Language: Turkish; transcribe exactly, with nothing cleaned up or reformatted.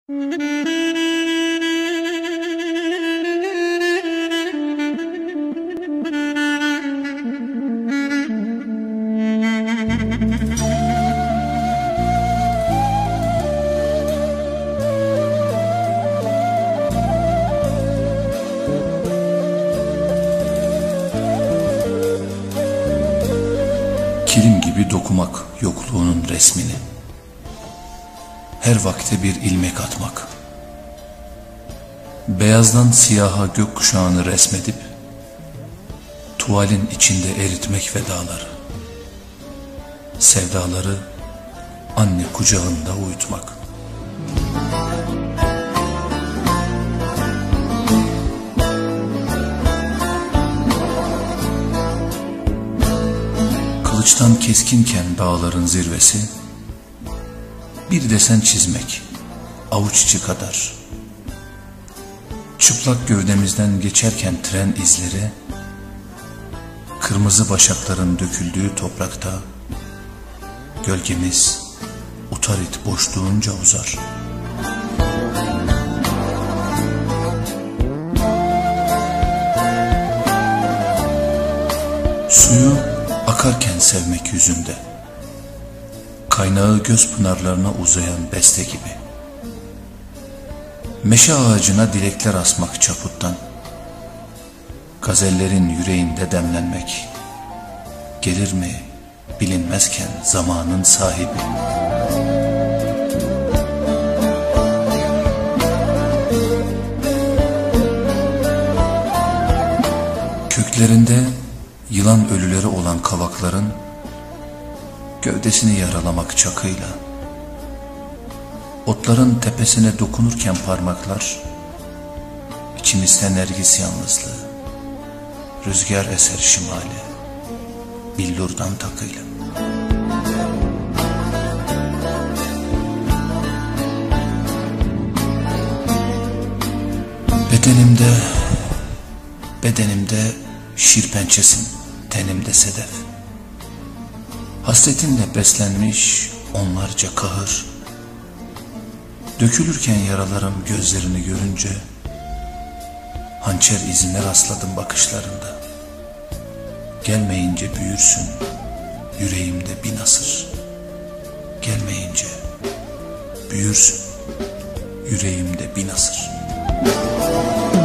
Kilim gibi dokumak yokluğunun resmini, her vakte bir ilmek atmak, beyazdan siyaha gökkuşağını resmedip, tuvalin içinde eritmek vedaları, sevdaları anne kucağında uyutmak. Kılıçtan keskinken dağların zirvesi, bir desen çizmek avuç içi kadar. Çıplak gövdemizden geçerken tren izleri, kırmızı başakların döküldüğü toprakta, gölgemiz utarit boşluğunca uzar. Suyu akarken sevmek yüzünde, kaynağı göz pınarlarına uzayan beste gibi. Meşe ağacına dilekler asmak çaputtan, gazellerin yüreğinde demlenmek, gelir mi bilinmezken zamanın sahibi. Köklerinde yılan ölüleri olan kavakların gövdesini yaralamak çakıyla, otların tepesine dokunurken parmaklar, içimizde nergis yalnızlığı, rüzgar eser şimali, billurdan takıyla. Bedenimde, bedenimde şir pençesin, tenimde sedef. Hasretinle beslenmiş onlarca kahır. Dökülürken yaralarım gözlerini görünce, hançer izine rastladım bakışlarında. Gelmeyince büyürsün yüreğimde bin asır. Gelmeyince büyürsün yüreğimde bin asır.